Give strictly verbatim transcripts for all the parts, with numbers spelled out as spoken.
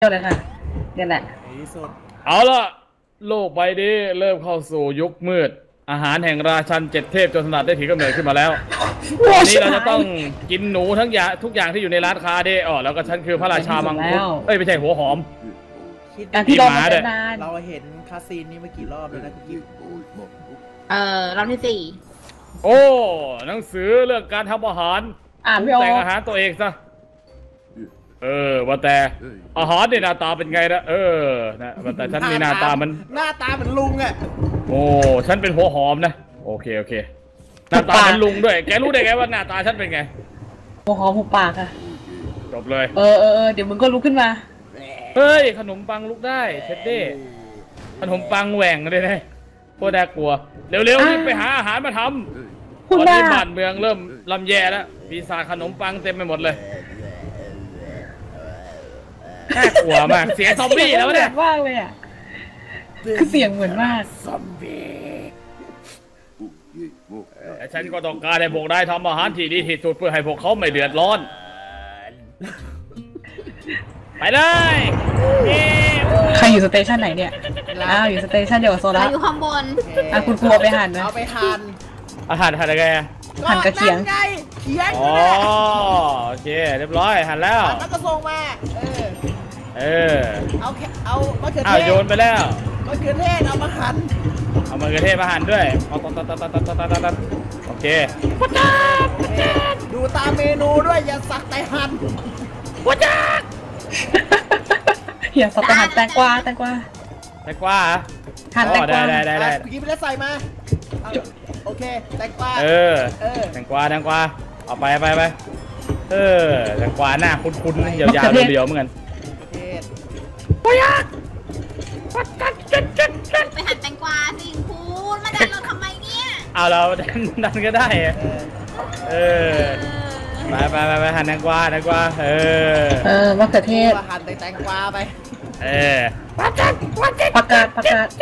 เลยค่ะเนี่ยแหละเอาล่ะโลกใบนี้เริ่มเข้าสู่ยุคมืดอาหารแห่งราชันเจ็ดเทพจนสลัดได้ถือกำเนิดขึ้นมาแล้วตอนนี้เราจะต้องกินหนูทั้งอย่างทุกอย่างที่อยู่ในร้านค้าได้อ๋อแล้วก็ฉันคือพระราชามังคุดเอ้ยไม่ใช่หัวหอมการที่เรามาเป็นนานเราเห็นคาซีนนี้มากี่รอบแล้วนะคุณกิ๊ฟเออรอบที่สี่โอ้หนังสือเรื่องการทำอาหารอ่านไม่ออกแต่งอาหารตัวเองซะเออว่าแต่อาหารเนี่ยหน้าตาเป็นไงนะเออนะว่าแต่ฉันมีหน้าตามันหน้าตาเหมือนลุงอ่ะโอ้ฉันเป็นหัวหอมนะโอเคโอเคหน้าตาเป็นลุงด้วยแกรู้ได้ไงว่าหน้าตาฉันเป็นไงหัวหอมหัวปากอะจบเลยเออเออเดี๋ยวมึงก็ลุกขึ้นมาเฮ้ยขนมปังลุกได้เท็ดดี้ขนมปังแหว่งเลยนะโคตรน่ากลัวเร็วๆรีบไปหาอาหารมาทำตอนนี้บ้านเมืองเริ่มลำแย่แล้วปีศาจขนมปังเต็มไปหมดเลยน่ากลัวมากเสียงซอมบี้แล้วเนี่ยมากเลยอ่ะคือเสียงเหมือนมากซอมบี้แต่ฉันก็ต้องการให้พวกนายทำอาหารที่ดีที่สุดเพื่อให้พวกเขาไม่เดือดร้อนไปเลยใครอยู่สเตชันไหนเนี่ยอ้าวอยู่สเตชันเดียวกับโซล่าอยู่ข้างบนอ่ะคุณครูเอาไปหั่นนะเอาไปหั่นอาหารหั่นอะไรหั่นกระเทียมเขียงอ๋อโอเคเรียบร้อยหั่นแล้วแล้วก็ส่งมาเออเอาเอามะเขือเทศโยนไปแล้วมะเขือเทศเอามาหั่นเอามะเขือเทศมาหั่นด้วยเอาตัดตัดตัดตัดตัดตัดตัดโอเคดูตามเมนูด้วยอย่าสักแต่หั่นวัดจักอย่าสักแต่หั่นแตงกวาแตงกวาแตงกวาหั่นแตงกวาได้ได้ได้กินไปแล้วใส่มาโอเคแตงกวาเออแตงกวาแตงกวาเอาไปไปไปเออแตงกวาหน้าคุ้นๆยาวๆเดียวๆเหมือนกันไปหั่นแตงกวาสิคุณมาดันเราทำไมเนี่ยเอาเราดันก็ได้เออไปไปไปไปหั่นแตงกวาแตงกวาเออเออมะเขือเทศหั่นแตงกวาไปเออผักกาดผักกาดผักกาด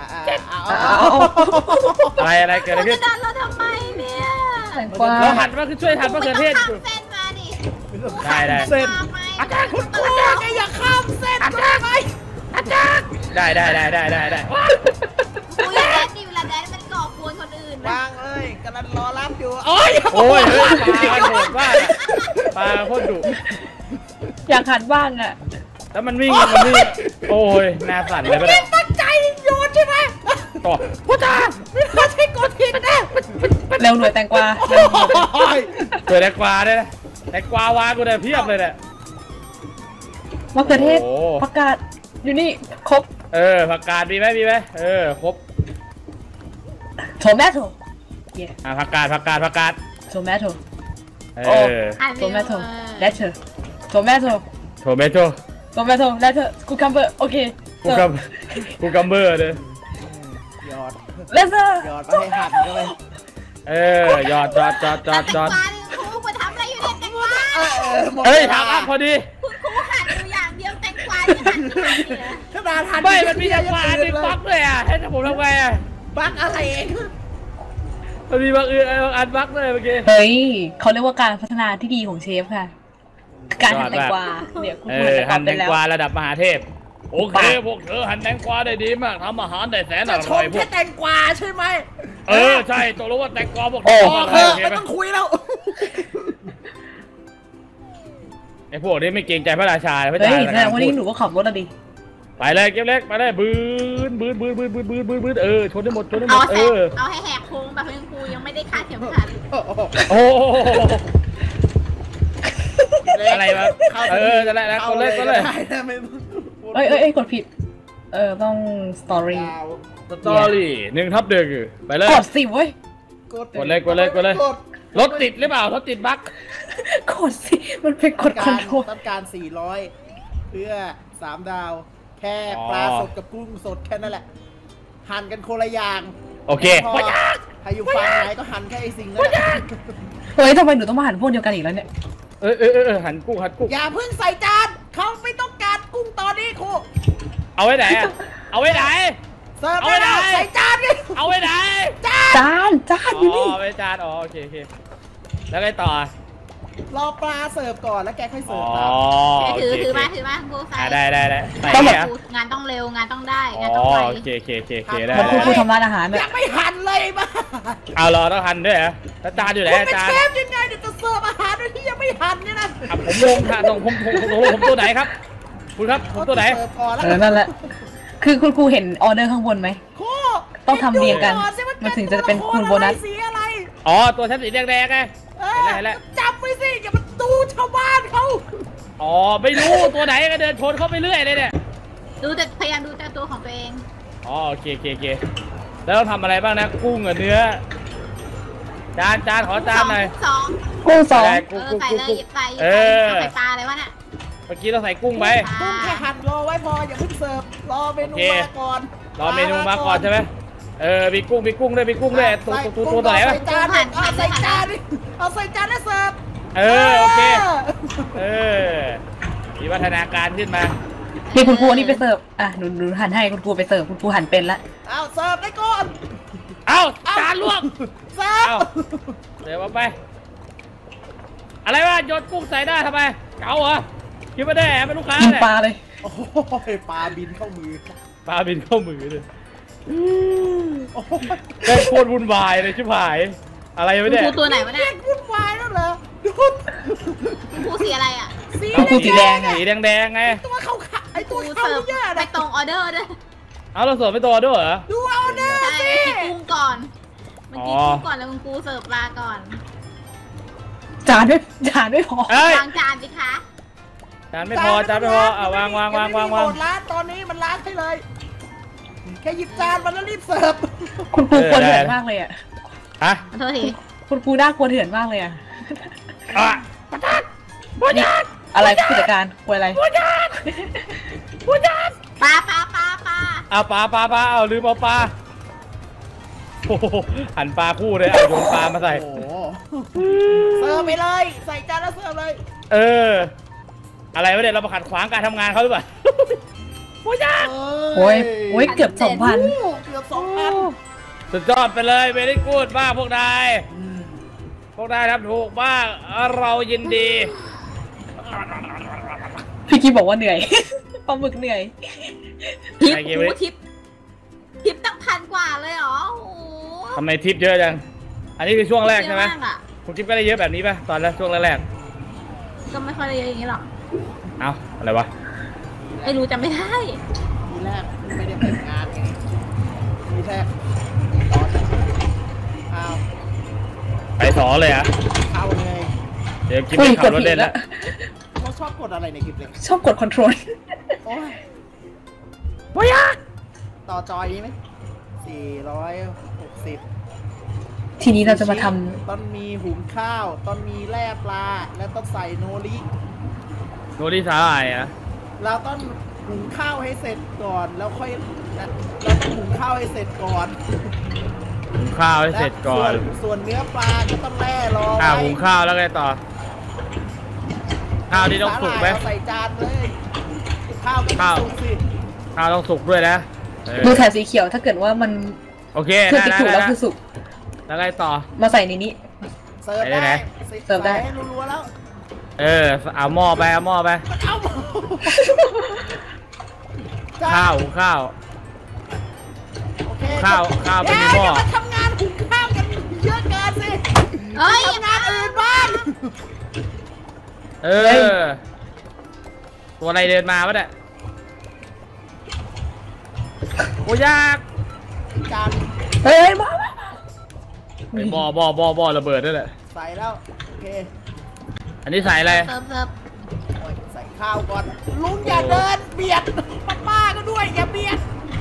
อะไรอะไรเกิดอะไรขึ้นจะดันเราทำไมเนี่ยแตงกวาเราหั่นมาคือช่วยหั่นมะเขือเทศอยู่เส้นมาดิได้ได้เส้นอาจารย์คุณครูอย่าข้ามเส้นอาจารย์ไปอาจารย์ได้ได้ได้ได้ได้ได้คุยแดนดิเวลาแดนมันก่อกวนคนอื่นวางเลยกำลังรอรับอยู่โอ้ยโอ้ยปลาโหดมากปลาโคตรดุอยากหั่นบ้างอ่ะแล้วมันวิ่งมันวิ่งโอ้ยหน้าสั่นเลยปะเนี่ยตั้งใจโยนใช่ไหมต่อพ่อตาไม่ใช่กดผิดนะเร็วหน่วยแตงกวาเกิดแตงกวาได้นะแตงกวาวากูได้เพียบเลยเนี่ยมะเขือเทศผักกาดอยู่นี่ครบเออผักกาดมีไหมมีไหมเออครบโทแมโต้อ่ะผักกาดผักกาดผักกาดโทแมโต้เออโทแมโต้เลเทอร์โทแมโต้โทแมโต้โทแมโต้เลเทอร์คูคัมเบอร์โอเคคูคัมคูคัมเบอร์เลยยอดเลเทอร์ยอดไปให้หั่นก็ไปเออยอดจอดจอดจอดจอดครูมาทำอะไรอยู่เนี่ยแตงกวาเฮ้ยถามอ่ะพอดีคุณครูหั่นอยู่อย่างเดียวแตงกวาที่หั่นขนาดหั่นไม่มันมีแตงกวาดึงบั๊กเลยอ่ะให้ผมทำไงอ่ะบั๊กอะไรเองมันมีบางอื่นบางอันบั๊กเลยเมื่อกี้เฮ้ยเขาเรียกว่าการพัฒนาที่ดีของเชฟค่ะการหั่นแตงกวาเนี่ยคุณหั่นแตงกวาระดับมหาเทพโอเคพวกเธอหั่นแตงกวาได้ดีมากทำอาหารได้แสนอร่อยพวกแค่แตงกวาใช่ไหมเออใช่ตกลงว่าแตงกวาพวกเธอไม่ต้องคุยแล้วไอ้พวกนี้ไม่เกรงใจพระราชาไม่ได้แสดงว่านี่หนูก็ขับรถอะดิไปเลยเก็บเล็กไปเลยบืนบืนบืนบืนบืนบืนบืนบืนเออชนได้หมดชนได้หมดเออเอาให้แหกโค้งแบบคุณครูยังไม่ได้คาดเข็มขัดโอ้อะไรวะเออจะได้แล้วกดเลยกดเลยเอ้ยเอ้ยกดผิดเออต้องสตอรี่สตอรี่หนึ่งทับหนึ่งไปเลยกดสิเว้ยกดเลยกดเลยกดเลยรถติดหรือเปล่ารถติดบั๊กกดสิมันเป็นกดคอนโทรลต้องการสี่ร้อยเพื่อสามดาวแค่ปลาสดกับกุ้งสดแค่นั้นแหละหั่นกันคนละอย่างโอเคใครอยู่ฝั่งไหนก็หั่นแค่ไอ้สิ่งนั้นเฮ้ยทำไมหนูต้องมาหั่นพวกเดียวกันอีกแล้วเนี่ยเออเออเออหั่นกุ้งหั่นกุ้งอย่าเพิ่งใส่จานเขาไม่ต้องการกุ้งตอนนี้ครูเอาไว้ไหนเอาไว้ไหนเอาไว้ไหนใส่จานดิเอาไว้ไหนจานจานอยู่นี่เอาไว้จานอ๋อโอเคโอเคแล้วไงต่อรอปลาเสิร์ฟก่อนแล้วแกค่อยเสิอ๋ร์อฟตามถือโอเคถือโอมาเคถือมาคุณครูใส่อ่ะได้ได้ได้ใส่ต้องเนี่แบยบงานต้องเร็วงานต้องได้อ๋งานต้องอไวโอเคโอเคโอเคโอเคได้เหมือนคุณครูได้ทำร้านอาหารเนี่ยยังไม่หันเลยมาเอาเหรอต้องหั่นด้วยเหรอแล้วจานอยู่ไหนคุณอาเป็นจารเชย์ฟยังไงเดี๋ยวจะเสิร์ฟอาหารโดยที่ยังไม่หันเนี่ยนะอ่ะผมงงค่ะตรงผมผมผมผมผมตัวไหนครับ คุณครับผมตัวไหนเสิร์ฟก่อนแล้วเออนั่นแหละ คือคุณครูเห็นออเดอร์ข้างบนไหมครูต้องทำเรียงกันดูอสิว่ามันถึงจะเป็นคูณโบนัสสีอะไรอ๋อตัวฉันสีแดงๆไงเอเห็นอแล้วเห็นแล้วจับไว้สิอย่ามาดูชาวบ้านเขาอ๋อไม่รู้ตัวไหนก็เดินชนเข้าไปเรื่อยเลยเนี่ยดูแต่พยายามดูแต่ตัวของตัวเองอ๋อโอเคโอเคโอเคแล้วต้องทำอะไรบ้างนะกุ้งกับเนื้อจานจานขอจานหน่อยสองกุ้งสองได้เอกุ้งอกุ้งใส่กุ้งเลยกุ้งหยิบใส่หยิบเอใส่อใส่ปลาเลยวะน่ะเมื่อกี้เราใส่กุ้งไปกุ้งแค่หั่นรอไว้พออย่าเพิ่งเสิร์ฟรอเมนูโอเคมาก่อนรอเมนูมาก่อนใช่ไหมเออมีกุ้งมีกุ้งด้วยมีกุ้งด้วยตัวตัวตัวตัวไหนวะใส่จานเอาใส่จานดิเอาใส่จานแล้วเสิร์ฟเออโอเคเออมีวัฒนาการขึ้นมานี่คุณครูอันนี่ไปเสิร์ฟ อ่ะหนูหนูหันให้คุณครูไปเสิร์ฟคุณครูหันเป็นละเอาเสิร์ฟได้ก่อนเอ้าจานลวกเสิร์ฟเอ้าเดี๋ยวมาไป อะไรวะโยนกุ้งใส่ได้ทำไมเก๋าเหรอคิดว่าได้แอบเป็นลูกค้ายิงเนี่ยปลาเลยโอ้โหปลาบินเข้ามือปลาบินเข้ามือเลยโอ้โหแม่งโคตรวุ่นวายเลยชิบหาย อะไรคุวะณเนี่คยรูตัวไหนวะเรีเนี่ยยกวุ่นวายแล้วเหรอดูคุณครูสีอะไรอ่ะสีเอากุ้งสีแดงไงสีแดงๆไงตัวเขาขาไอคตัวรูเขาเสิร์ฟเยอะไปนะตรงออเดอร์ด้วยเอาเราสดไปตัวด้วยเหรอดูเอาเด้อใช่สิเมื่อกี้กุ้งก่อนเมื่อกี้อ๋อกุ้งก่อนแล้วคุณครูเสิร์ฟปลาก่อนจานไม่จานไม่พอเอ้ยวางจานสิคะจานไม่พอจานไม่พอเอาวางวางวางวางวางโหดร้านตอนนี้มันล้างให้เลย แค่หยิบจานมันแล้วรีบเสิร์ฟคุณครูควรเถื่อนมากเลยอ่ะฮะขอโทษทีคุณครูน่ากลัวเถื่อนมากเลยอ่ะอ่ะนี่อะไรผู้จัดการกลัวอะไรปลาปลาปลาปลาเอาปลาปลาปลาเอาลืมเอาปลาโอ้โหหันปลาคู่เลยเอาโยนปลามาใส่โอ้โหเสิร์ฟไปเลย ใส่จานแล้วเสิร์ฟเลยเออ อะไรวะเนี่ยเรามาขัดขวางการทำงานเขาหรือเปล่าโอ้ยากโอ้ยโอ้ยเกือบสองพันเกือบสองพันสุดยอดไปเลยเวลี่กูดมากพวกนายพวกนายทำถูกมากเรายินดีพี่กี้บอกว่าเหนื่อย ปลาหมึกเหนื่อยทิปไอ้เกมหูนี้ทิปทิปตั้งพันกว่าเลยเหรอโอ้โหทำไมทิปเยอะจังอันนี้คือช่วงแรกใช่ไหมเยอะากอะคุณทิปก็ได้เยอะแบบนี้ป่ะตอนแรกช่วงแรกก็ไม่ค่อยได้เยอะอย่างนี้หรอกๆเอาอะไรวะไม่รู้จำไม่ได้ทีแรกไม่ได้เป็นงานไงทีแรกตอนอ้าวไปสองเลยอ่ะเข้าเลยเดี๋ยวกินอุ้ไปยขับรถเล่นแล้วเขาชอบกดอะไรในคลิปเลยชอบกดคอนโทรลโอ้ยว้ายากต่อจอยนี้ไหมสี่ร้อยหกสิบทีนี้เราจะมาทำต้นมีหุงข้าวต้นมีแล่ปลา และต้องใส่โนริโนริสาหร่ายอ่ะเราต้องหุงข้าวให้เสร็จก่อน แล้วค่อยเราต้องหุงข้าวให้เสร็จก่อนหุงข้าวให้เสร็จก่อนและส่วนส่วนเนื้อปลาก็ต้องแล่รออ่าไว้หุงข้าวแล้วไงต่อ ข้าวนี่ต้องสุกไหมสาหร่ายเอาใส่จานเลยข้าวก็ต้ข้าอวงสุกสิข้าวต้องสุกด้วยนะเออดูแถบสีเขียวถ้าเกิดว่ามันโอเคเครื่องได้ติ๊กแล้วถูกได้แล้วแล้วคือสุกแล้วไงต่อมาใส่ในนี้เสิร์ฟไหนได้ไหนเสิร์ฟได้ใส่ให้รัวๆแล้วเออเอาหม้อไปเอาหม้อไปเอาจนข้าวหุงข้าวโอเคข้าวข้าวเป็นในหม้อเดี๋ยวมาทำงานหุงข้าวกันเยอะเกินสิเฮ้ยทำงานอื่นบ้างเออ ตัวอะไรเดินมาวะเนี่ยโอ้ยากจานเฮ้ยมามามาไอ้บ่อบ่อบ่อบ่อระเบิดนั่นแหละใส่แล้วโอเคอันนี้ใส่อะไรเสิร์ฟเสิร์ฟโอ้ยใส่ข้าวก่อนลุงอย่าเดินเบียดป้าๆก็ด้วยอย่าเบียด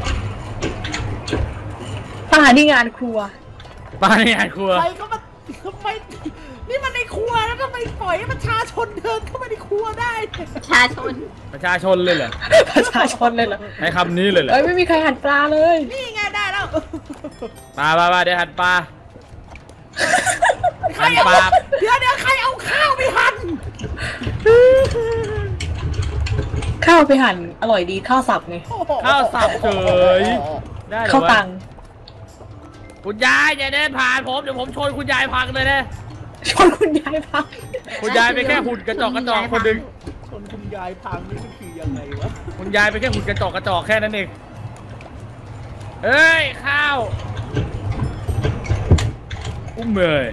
อาหารที่งานครัวปลาในงานครัวใครก็มาทำไมนี่มันในครัวแล้วทำไมปล่อยให้ประชาชนเดินเข้ามาในครัวได้ประชาชนประชาชนเลยเหรอประชาชนเลยเหรอใช้คำนี้เลยเหรอเอ้ยไม่มีใครหั่นปลาเลยนี่ไงได้แล้วปลาปลาปลาเดี๋ยวหั่นปลาใครหั่นเอาปลาเดี๋ยวเดี๋ยวใครเอาข้าวไปหั่นข้าวไปหั่นอร่อยดีข้าวสับไงโอ้โหข้าวสับเฉยได้เหรอข้าววะตังคุณยายอย่าเดินผ่านผมเดี๋ยวผมชนคุณยายพังเลยนะชนคุณยายพังคุณยายไปแค่หุ่นกระจอกกระจอกคนหนึ่งคนคุณยายพังนี่มันคือยังไงวะคุณยายไปแค่หุ่นกระจอกกระจอกแค่นั้นเองเฮ้ยข้าวอุ้มเมย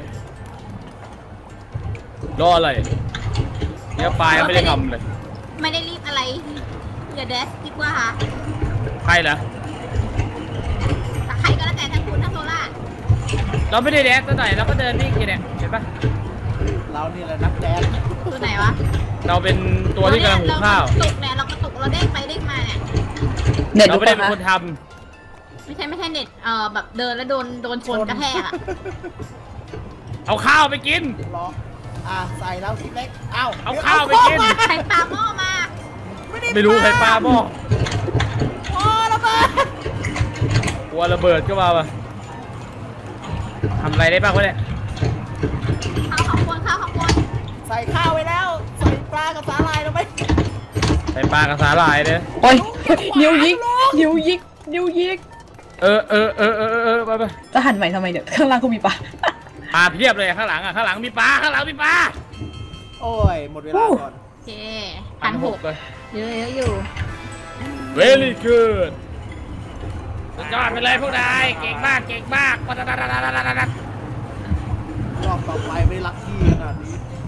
รออะไรเนี่ยปลายไม่ได้ทำเลยไม่ได้รีบอะไรอย่าแดชดีกว่าค่ะใครเหรอแต่ใครก็แล้วแต่ทั้งคุณทั้งโซล่าเราไม่ได้แดนซะหน่อยเราก็เดินนิ่งอยู่เนี่ยเห็นปะเรานี่แหละนักแดนตัวไหนวะเราเป็นตัวที่กำลังหุงข้าวเรากระตุกเนี่ยเรากระตุกเราเด้งไปเด้งมาเนี่ยเน็ตเราดูไม่ได้ก่อนเป็นนะคนทไม่ใช่ไม่ใช่เน็ตเอ่อแบบเดินแล้วโดนโดนชนกระแทกอะำเอาข้าวไปกินรออ่ะใส่แล้วชิ้นเล็กเอ้าเอาข้าวไปกินใครปาหม้อมาไม่รู้ใครปลาหม้อโอ้ระเบิดกลัวระเบิดก็มาปะทำอะไรได้บ้างวะเนี่ยข้าวของคนข้าวของคนใส่ข้าวไว้แล้ว ใส่ปลากับสาหร่ายลงไปใส่ปลากระสาลายเนี่ยโอ้ยนิ้วยิกนิ้วยิกนิ้วยิกเออเออเออเออเออไปไปจะหันใหม่ทำไมเดี๋ยวข้างล่างก็มีปลาปลาเพียบเลยข้างหลังอ่ะข้างหลังมีปลาข้างหลังมีปลาโอ้ยหมดเวลาก่อนโอเคพันหกเลยเยอะเยอะอยู่ very good สุดยอดไปเลยพวกนายเก่งมากเก่งมากปัดปัดปัดปัดปัดปัดรอบต่อไปไม่ลัคกี้ขนาดนี้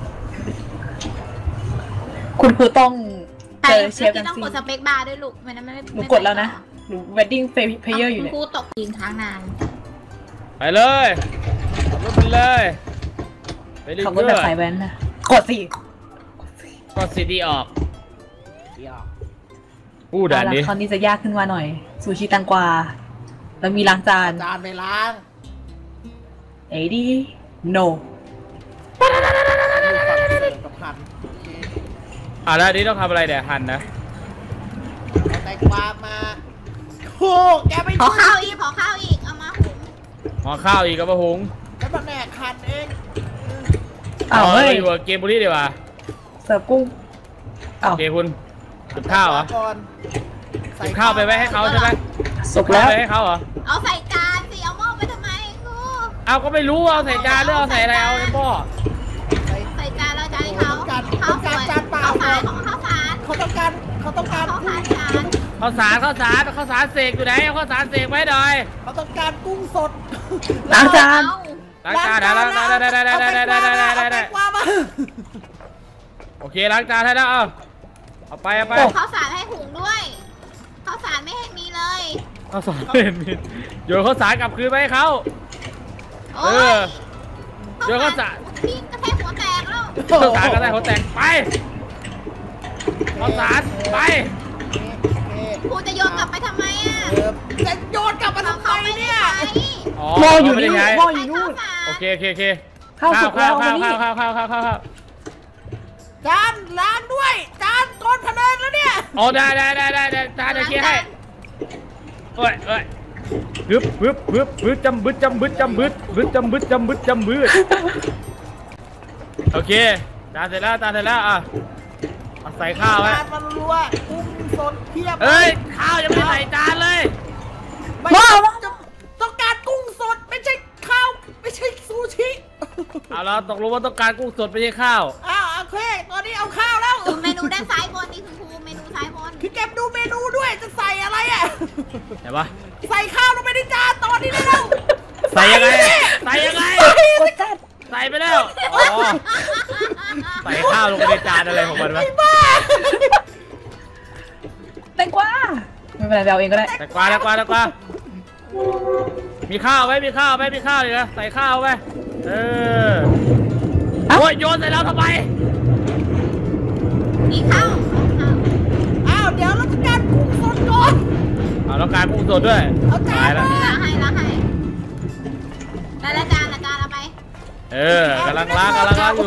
คุณคือต้องใครเจอเชฟที่กันต้องสิกดสเปคบาร์ด้วยลูกไม่นั้นไม่หนูกดแล้วนะหนู wedding player อยู่คุเนี่ณยครูตกยิงค้างนานไปเลยขับรถไปเลยไปเลยขับรถแบบสายแว้นนะกดสิก็ซีดีออกเดี๋ยวพูดเอาอันละนี้คราวนี้จะยากขึ้นมาหน่อยซูชิตังกวาแล้วมีล้างจานจานไปล้างเอ้ดี no อยู่ฝั่งเสิร์ฟกับหั่นโอเคอ่ะแล้วอันนี้ต้องทำอะไรเนี่ยหั่นนะเอาแตงกวามาโอ้แกไม่ขอข้าวอีกขอข้าวอีกเอามาหุงห่อข้าวอีกกับมะฮุงฉันมาแหนกหั่นเองอ้าวเฮ้ยไปอยู่กับเกมบุรีดีกว่าเสิร์ฟกุ้งอ้าโอวเคคุณจุดข้าวเหรอก่อนใส่จุดข้าวไปไว้ให้เขาใช่ไหมสุกแล้วไปให้เขาเหรอเอาใส่จานสิเอาหม้อไปทำไมครูเอาก็ไม่รู้เอาใส่จานหรือเอาใส่อะไรเอาไอ้พ่อใส่ใส่จานแล้วจานให้เขาต้องการข้าวต้องสการวยจานเปล่าข้าวสารของข้าวสารเขาต้องการเขาต้องการข้าวกุ้สารงจานข้าวสารข้าวสารข้าวสารเสกอยู่ไหนเอาข้าวสารเสกไว้หน่อยเขาต้องการกุ้งสดล้างจานเอล้างจานได้ได้ได้ได้ได้ได้ได้ได้ได้ได้เอาแตงกวามาโอเคล้างจานให้แล้วเอาเอาไปเอาไปข้าวสารให้หุงด้วยข้าวสารไม่ให้มีเลยข้าวสารเล่นมีโยนข้าวสารกลับคืนไปให้เขาโอ้เออย เดี๋ยวข้าวสารพี่กระแทกหัวแตกแล้วข้าวสารก็ได้เขาแต่งไปข้าวสารไปครูจะโยนกลับไปทำไมอ่ะเออจะโยนกลับมาทำไมเนี่ยอ๋อหม้ออยู่ไม่ได้นี่ใช้หม้ออยู่นู่นโอเคโอเคโอเคข้าวสุกแล้วข้าววันนี้ข้าวข้าวข้าวข้าวข้าวข้าวจานล้างด้วย จานก้นพะเนินแล้วเนี่ยอ๋อได้ได้ได้ได้ได้จานเดี๋ยวเคลียร์ให้เอ้ยเอ้ยบึ๊บบึ๊บบึ๊บบึ๊บจำบึ๊บจำบึ๊บจำบึ๊บบึ๊บจำบึ๊บจำบึ๊บจำบึ๊บโอเคจานเสร็จแล้วจานเสร็จแล้วอ่ะเอาใส่ข้าวไว้จานมันรัวกุ้งสดเพียบเอ้ยข้าวยังไม่ได้ใส่จานเลยไม่ว้าวว้าวต้องการกุ้งสดไม่ใช่ข้าวไม่ใช่ซูชิเอาเราตกลงว่าต้องการกุ้งสดไม่ใช่ข้าวอ้าวโอเคตอนนี้เอาข้าวแล้วดูเมนูด้านซ้ายบนนี่คุณครูเมนูซ้ายบนคือเก็บดูเมนูด้วยจะใส่อะไรอ่ะเห็นปะใส่ข้าวลงไปในจานตอนนี้ได้แล้วใส่ยังไงใส่ยังไงกดจัดใส่ไปแล้วอ๋อใส่ข้าวลงไปในจานอะไรของมันวะไอ้บ้าแตงกวาไม่เป็นไรเราเองก็ได้แต่กวาแต่กวาแต่กวามีข้าวไหมมีข้าวไหมมีข้าวเลยนะใส่ข้าวไหมเออเอ้าโอ้ยโยนใส่เราทำไมมีข้าวข้าวอ้าวเดี๋ยวเราต้องการกุ้งสดก่อนเอาแล้วการกุ้งสดด้วยเอาจานตายแล้วมาล้างให้ล้างให้แล้วละจานละจานเอาไปเออกำลังล้างกำลังล้างอยู่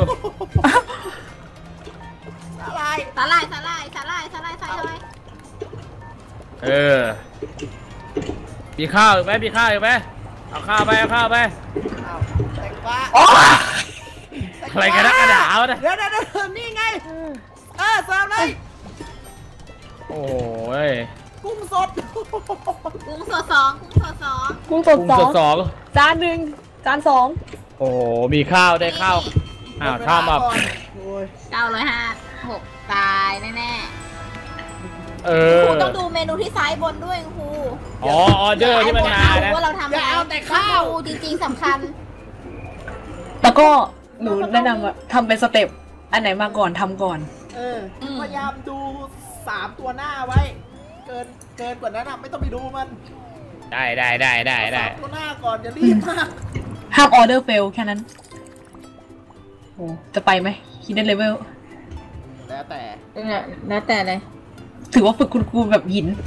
อะไรสาหร่ายสาหร่ายสาหร่ายสาหร่ายใส่เลยเออมีข้าวอีกไหมมีข้าวอีกไหมเอาข้าวไปเอาข้าวไปอ้าวแตงกวาโอ้อะไรกันนักกระดาวะเนี่ยเดี๋ยวเดี๋ยวเดี๋ยวนี่ไงเออเสิร์ฟเลยโอ้ยกุ้งสดกุ้งสดสองกุ้งสดสองกุ้งสดกุ้งสสอดงสองจานหนึ่งจานสองโอ้โหมีข้าวได้ข้าวอ้าวหมดเวลทำอ่ะก่อนโอ้ยเก้าร้อยห้าหกตายแน่เอๆอครูต้องดูเมนูที่ซ้ายบนด้วยครูอ๋อออเดอร์ที่มันมาไอ้นะบนว่าเราทำอย่าเอาแต่ข้าวครูจริงๆสำคัญแล้วก็หนูแนะนำว่าทำเป็นสเต็ปอันไหนมาก่อนทำก่อนเอออมพยายามดูสามตัวหน้าไว้ เกินเกินกว่านั้นอ่ะไม่ต้องไปดูมันได้ได้ได้ได้ได้สามตัวหน้าก่อนอย่ารีบมากห้ามออเดอร์เฟลแค่นั้นโอ้จะไปไหมคิดได้เลเวลแล้วแต่แล้วแต่เลยถือว่าฝึกคุณครูแบบหิน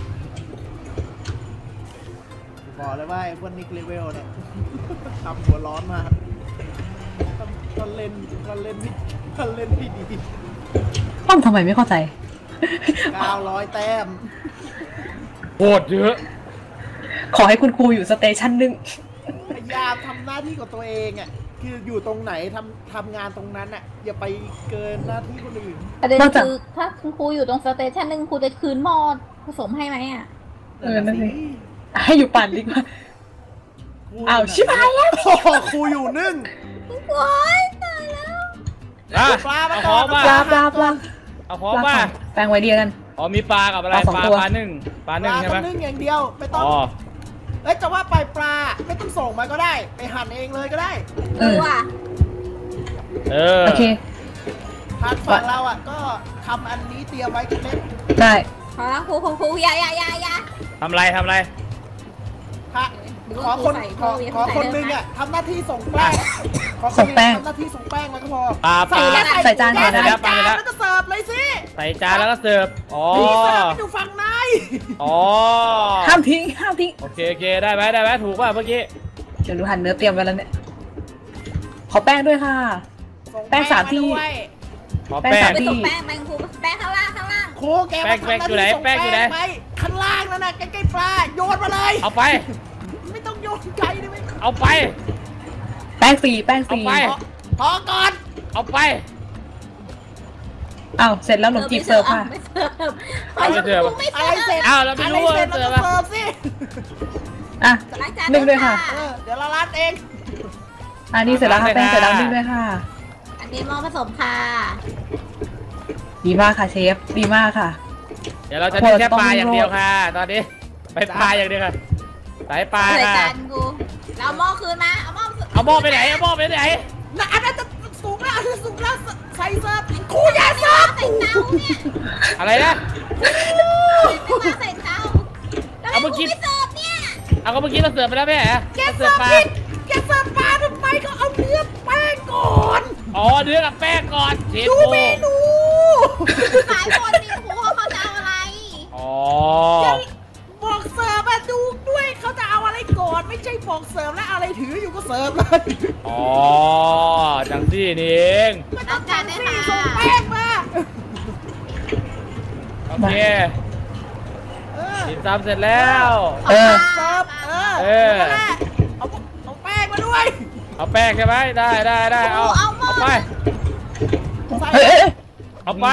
บอกเลยว่าไอ้พวกนิกเลเวลเนี่ย ทำหัวร้อนมากก็เล่นก็เล่นก็เล่นที่ดีป้อมทำไมไม่เข้าใจเก้าร้อยแต้มโหดเยอะขอให้คุณครูอยู่สเตชันหนึ่งพยายามทำหน้าที่ของตัวเองอ่ะคืออยู่ตรงไหนทำทำงานตรงนั้นอ่ะอย่าไปเกินหน้าที่คนอื่นประเด็นนอกจากคือถ้าคุณครูอยู่ตรงสเตชันหนึ่งครูจะคืนหม้อผสมให้ไหมอ่ะเออนั่นสิให้อยู่ปั่นดีกว่า อ้าวชิบหายแล้วโอ้โหครูอยู่นึ่งโอ๊ยตายแล้วอ่ะปลามาเอาก่ขออน งมาปลาปลาปลาเอาของปลามาค่ะแปลงไว้เดียวกันอ๋อมีปลากับอะไรปลาสองปลาตัวปลาหนึ่งปลาหนึ่งปลาใช่ไหมต้องนึ่งอย่างเดียวไม่ต้องอ๋อเอ้ยจะว่าไปปลาไม่ต้องส่งมาก็ได้ ไปหั่นเองเลยก็ได้เออดูอ่ะเออโอเคทางฝั่งเราอ่ะก็ทำอันนี้เตรียมไว้กันเล็กได้ขอละครูครูครูอย่าอย่าอย่าอย่าทำไรทำไรฮะหรือขอว่าคนใส่ขอเพิ่มขอใส่คนเพิ่มหนึงนะอ่ะทำหน้าที่ส่งแป้งขอคนส่งหแป้นึงงทำหน้าที่ส่งแป้งแล้วก็พอปลาปลาใส่แล้วใส่จานก่อนใส่นะจานแล้วก็เสิร์ฟเลยสิใส่จานแล้วก็เสิร์ฟอ๋อนี่เสิร์ฟมันอยู่ฝั่งในอ๋อห้ามทิ้งห้ามทิ้งโอเคโอเคได้ไหมได้ไหมถูกป่ะเมื่อกี้เดี๋ยวหนูหั่นเนื้อเตรียมไว้แล้วเนี่ย ขอแป้งด้วยค่ะส่งแป้งสามที่ด้วยขอแป้แป้งงสามไปที่ส่งแป้งแป้งครูแป้งข้างล่างข้างล่างครูแกแป้มาง ทำหน้าแป้งอยู่ไหนที่ส่งแป้งอยู่ไหนไปข้างล่างนั่นน่ะใกล้ๆปลาโยนมาเลยเอาไปไม่ต้องโยนไกลได้ไหมเอาไปแป้งสี่แป้งเอาสี่ไปพอพอก่อนเอาไปอ้าวเสร็จแล้วขนมจีบเสิร์ฟค่ะไม่เสิร์ฟเอาไปเสิร์ฟไม่อะไรเสิร์ฟเสร็จอ้าวเราไม่รู้อะไรเสร็จว่าแล้วเสิร์ฟก็อะเสิร์ฟสิอ่ะล้างจานนึ่งด้วยค่ะเออเดี๋ยวเรารัดเองอันนี้เสร็จแล้วค่ะแป้งเสร็จแล้วนึ่งด้วยค่ะอันนี้หม้อผสมค่ะดีมากค่ะเชฟ ดีมากค่ะเดี๋ยวเราจะนึ่งแค่ปลาอย่างเดียวค่ะ ตอนนี้ไปปลาอย่างเดียวค่ะใส่ปลาใส่ค่ะจานกูแล้วเอาหม้อคืนมาเอาหม้อเอาหม้อไปไหนเอาหม้อไปไหนนะอันนั้นจะสูงแล้วอันนั้นสูงแล้วใส่เสิร์ฟครูอย่าเสิร์ฟใส่เตาเนี่ยอะไรนะไม่มาใส่เตาแล้วเอาเมื่อกี้ไม่เสิร์ฟเนี่ยเอาก็เมื่อกี้เราเสิร์ฟไปแล้วแม่เหรอแกเราเสิเสิร์ร์ฟฟปลาผิดแกเสิร์ฟปลาทำไมเขาเอาเนื้อแป้งก่อนอ๋อเนื้อกับแป้งก่อนเชฟดูโบเมนูสายบนนี่ครูเขาจะเอาอะไรอ๋อบอกเสิร์ฟอะดูด้วยเขาจะเอาอะไรก่อนไม่ใช่บอกเสิร์ฟแล้วอะไรถืออยู่ก็เสิร์ฟเลยอ๋อจังซี่นี่เองไม่ต้องการสิส่งแป้งมาโอเคเออติดตามเสร็จแล้วเออเสิร์ฟเออเออนั่นแหละเอาเอาแป้งมาด้วยเอาแป้งใช่ไหมได้ได้ได้เอาเอาไปใส่เฮ้ยเอ้ยเอ้ยเอาไป